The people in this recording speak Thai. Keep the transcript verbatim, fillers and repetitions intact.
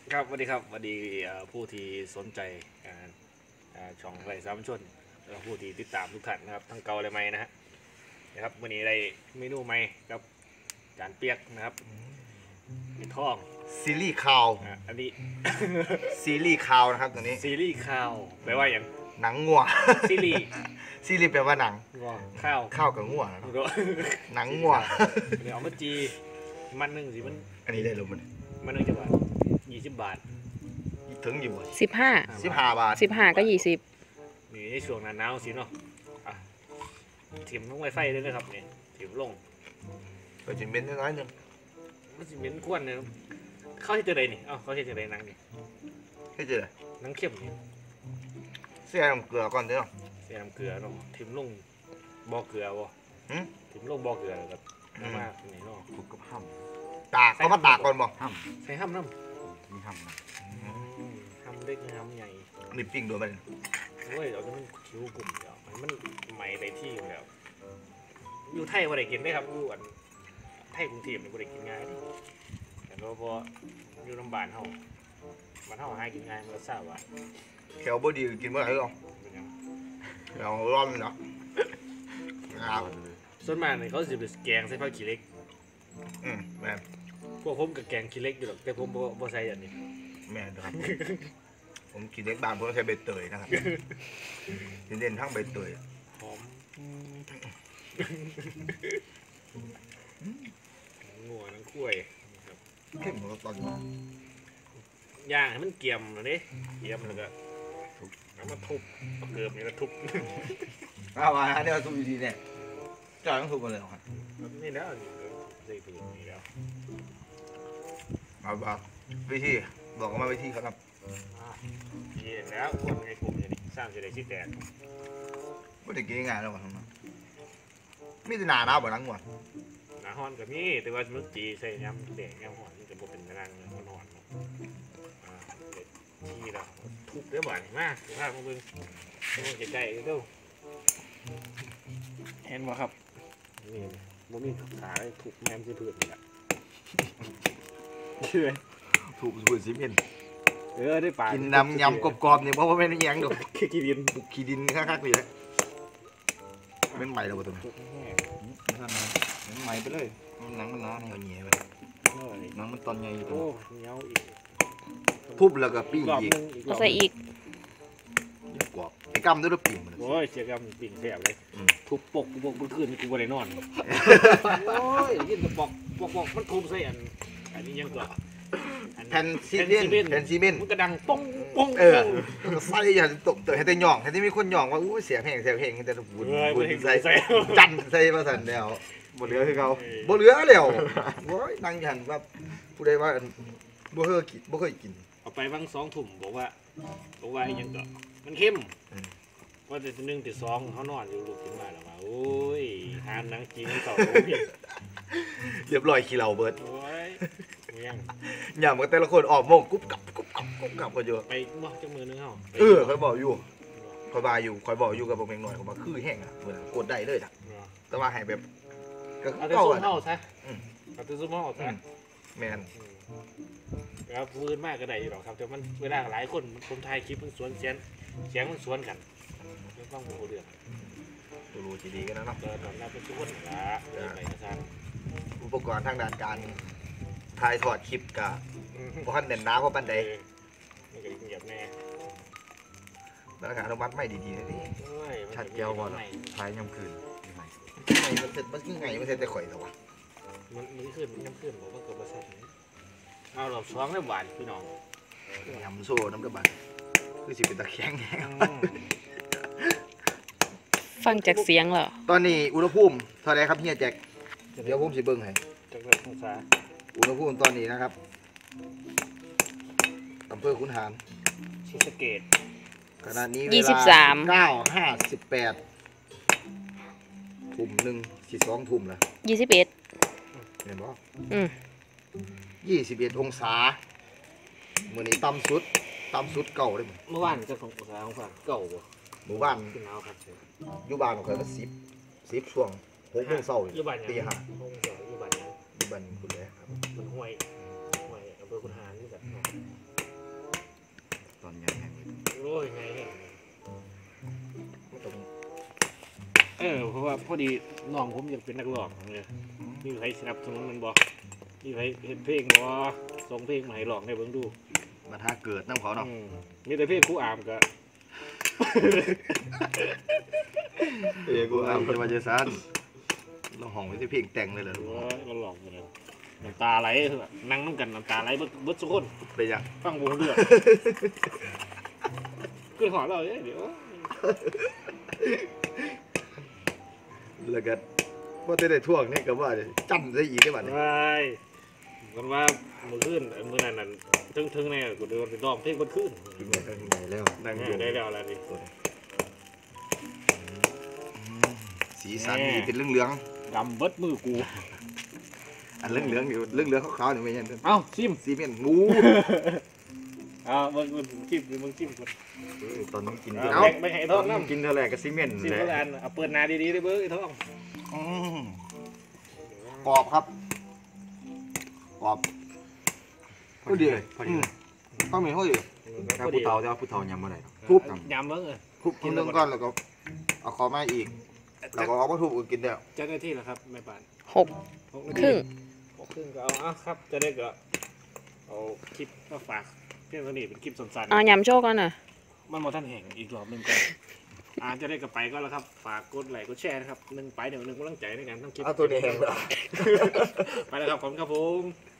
ครับสวัสดีครับสวัสดีผู้ที่สนใจช่องไรสามชนและผู้ที่ติดตามทุกท่านนะครับทั้งเก่าและใหม่นะฮะนะครับวันนี้ได้เมนูใหม่กับจานเปียกนะครับมีท่องซีรีส์คาวอันนี้ซีรีส์คาวนะครับตัวนี้ซีรีส์ข้าวแปลว่าอย่างหนังงัวซีรีส์ซีรีส์แปลว่าหนังข้าวข้าวกับงัวหนังงัวเดี๋ยวเอามาจีมันหนึ่งสิมันอันนี้ได้หรือมันมันหนึ่งจะบาทยี่สิบบาทถึงอยู่บ่สิบห้าสิบห้าบาทสิบห้าก็ยี่สิบนี่ในช่วงหน้าหนาวสิเนาะถิ่มลงไวไฟเลยนะครับนี่ถิ่มลงก็จะเป็นน้อยหนึ่งมันจะเป็นควนเนี่ยเขาที่จะได้นี่เอ้าเขาที่จะได้นังนี่ให้เจอนังเข้มนี่เสียน้ำเกลือก่อนเด้อเสียน้ำเกลือเนาะถิ่มลงบ่อเกลือบ่ถิ่มลงบ่อเกลือแล้วก็มากนี่เนาะถูกกับห้ำตากเขามาตากก่อนบ่ห้ำใส่ห้ำน้ำมีห้ำห้ำเล็กห้ำใหญ่นี่ปิ้งดูมันโอ้ยเราจะมันคิ้วกลุ่มเดียวมันใหม่ได้ที่อยู่แล้วอยู่ไทยว่าได้กินได้ครับอยู่อันไทยกรุงเทพเนี่ยว่าได้กินง่ายแต่เราพออยู่ลำบากเขาบ้านเขาหากินง่ายมันก็ทราบว่าแถวบ่ดีกินเมื่อไหร่หรอเราร้อนเนาะส่วนมากเนี่ยเขาจะเป็นแกงใส่ผักขี้เหล็กอืมแม่พวกผมกับแกงขี้เหล็กอยู่หรอกแต่ผมบ่ใส่อันนี้แม่ครับผมขี้เหล็กบางผมใช้ใบเตยนะครับเด่นๆทั้งใบเตยหอมงัวน้ำกล้วยเข้มเหมือนตอนย่างให้มันเกี่ยมเลยนี่เกี่ยมแล้วก็เอามาทุบเอาเกลือนี่ก็ทุบเอามาเนี่ยทุบดีๆเนี่ยจ่ายต้องทุบมาเลยครับนี่แล้วใส่ถุงนี่แล้วมาบอกวิธีบอกมาวิธีครับนี่แล้วคนในกลุ่มนี้สร้างเสด็จที่แตกไม่ได้กินง่ายแล้วมั้งมีแต่หนาหนาวบ่นังหมดหนาฮ้อนกับนี่แต่ว่ามันจีใส่ยำแดงยำหอนมันจะบ่เป็นนางมันหอนอ่าที่เราทุบได้บ่อยมากภาพมึงมึงจะใจเด้อเห็นบ่ครับนี่มันมีขาถูกแมมซีเผือกนี่แหละเชื่อถูกสูตรซีเมนต์เออได้ปลากินน้ำยำกรอบๆเนี่ยเพราะว่าไม่ได้ยังดอกขี้ดินขี้ดินคักๆเลยเป็นใหม่แล้วตัวนี้เป็นใหม่ไปเลยหนังมันน้าเหนียวเหนียวไปหนังมันตอนใหญ่อยู่ตัวเหนียวอีกทุบแล้วก็ปิ้งอีกใส่อีกกรอบไอ้กำด้วยปิ้งโอ้ยเสียกำปิ้งแซ่บเลยทุบปกปกมันขึ้นกูบ่ได้นอนโอ้ยยินปกปกปกมันทุบใส่อันอันนี้ยังก่อนแผ่นซีเมนต์แผ่นซีเมนต์มันกระดังป้องป้องเออใส่อย่าตกเตยให้แต่หย่องให้แต่มีคนหย่องว่าอู้เสียงแห้งเสียงแห้งให้แต่บุญบุญใส่จันใส่มาสั่นเดียวบ่เหลือคือเขาบ่เหลือแล้วโอ้ยนั่งยันว่าผู้ใดว่าบ่เคยกินบ่เคยกินเอาไปบางสองถุ่มบอกว่าบอกว่ายังก็มันเข้มว่าแต่หนึ่งแต่สองเขานอนอยู่ลุกขึ้นมาแล้วว่าโอ้ยหามนังจีนเก่าเรียบร้อยขี้เหล้าเบิดโอ้ยยังอย่างมันแต่ละคนออกโมกกุ๊บกับกุ๊บกับกุ๊บกับก็เยอะไปบ่จังมือนึงเฮาเออคอยบอกอยู่คอยบายอยู่คอยบอกอยู่กับผมเองหน่อยผมว่าคือแห้งอ่ะเหมือนกดได้เลยอ่ะแต่ว่าให้แบบก็เก่าอ่ะเฮาซะเอาตัวซุ่มเฮาซะแม่นแล้วพื้นมากก็ได้อยู่หรอกครับแต่มันเวลาหลายคนผมถ่ายคลิปมันสวนเสียงเสียงมันสวนกันไม่ต้องโมโหเดือดตัวรู้ทีดีกันนะเนาะเออตอนนั้นเป็นทุกคนละไปนะครับอุปกรณ์ทางด้านการถ่ายทอดคลิปกับพวกท่านเด่นน้ำเพราะปันใดมันก็เหยียบแน่บรรยากาศอนุมัติไม่ดีๆนะนี่ชัดเจียวก่อนถ่ายย่ำคืนไงมันเสร็จมันคือไงมันเสร็จแต่ข่อยแต่ว่ามันมันขึ้นมันย่ำคืนผมว่าเกิดมาสั่นเอาหลบซ้อมได้หวานพี่น้องยำโซ่น้ำกระบาดคือสิเป็นตะแคงฟังจากเสียงเหรอตอนนี้อุณหภูมิเท่าไรครับเฮียแจ็คเดี๋ยวผมสิเบิ้งให้จากองศาอุณหภูมิตอนนี้นะครับอำเภอขุนหารศรีสะเกษขณะนี้เวลาเก้าห้าสิบแปดทุ่มหนึ่งสี่สองทุ่มแล้วยี่สิบเอ็ดเห็นบ่อืมยี่สิบเอ็ดองศาเมื่อนี้ต่ำสุดต่ำสุดเก่าเลยเมื่อวานจะขององศาของฝั่งเก่าบ่หมู่บ้านขึ้นเอาครับอยู่บ้านของเคยก็สิบสิบช่วงหกโมงเช้าตีห้าอยู่บ้านยังอยู่บ้านคุณเลยครับมันห้วยห้วยอำเภอขุนหารนี่แบบเออเพราะว่าพอดีน้องผมอยากเป็นนักร้องเนี่ยมีใครสนับสนุนมันบ่มีใครเห็นเพลงบ่ส่งเพลงมาให้ร้องให้เบิ่งดูมาถ้าเกิดน้ำเขาเนาะอืมมีแต่เพลงครูอามก็เอ้กูเอาจะมาเจอซันเราห้องไว้ที่เพลงแต่งเลยเหรอเออเราร้องไปเลยน้ำตาไหลคือแบบนั่งน้ำกันน้ำตาไหลเบิดเบิดทุกคนไปยังฟังวงเลือดขึ้นหอเราเดี๋ยวแล้วก็ว่าจะได้ท่วงนี่ก็ว่าจันได้อีกได้บ้างไปกันว่ามือขึ้นมือนั้นนั่นทึ่งทึ่งๆแน่กูโดนไปร้องเพลงบนขึ้นไหนแล้วนั่งอยู่ได้แล้วแล้วดิสีสันดีเป็นเรื่องเหลืองดำเบิดมือกูอันเรื่องเหลืองอยู่เรื่องเหลืองขาวๆนี่ไม่ใช่เอ้าชิมซีเมนต์งูเอามึงมึงจิ้มดิมึงจิ้มก่อนตอนนี้กินเอาแบ่งไปให้ท้องน้ำกินเท่าไหร่กับซีเมนต์จิ้มเลยเท่านั้นเอาเปิดหนาดีๆได้เบิ้งไอ้ท้องอืมกรอบครับกรอบก็ดีเลยข้าวเหนียวเขาดีถ้าผู้เฒ่าจะเอาผู้เฒ่ายำอะไรทุบยำเบิ้งเออทุบกินเรื่องก้อนแล้วก็เอาขอมาอีกแล้วก็เอาวัตถุอื่นกินแล้วเจ้าหน้าที่เหรอครับแม่บ้านหกหกนาคทีรึ่งหกครึ่งก็เอาเอาครับจะได้ก็เอาคลิปมาฝากเพื่อนสนิทเป็นคลิปสั้นๆเอายำโชคก่อนน่ะมันมาท่านแห่งอีกรอบหนึ่งกันอาจจะได้กลับไปก็แล้วครับ ฝากกดไลค์กดแชร์นะครับหนึ่งไปเดี๋ยวหนึ่งกำลังใจในการทำคลิปเอาตัวนี้แห้งแล้วไปแล้วครับผมครับผม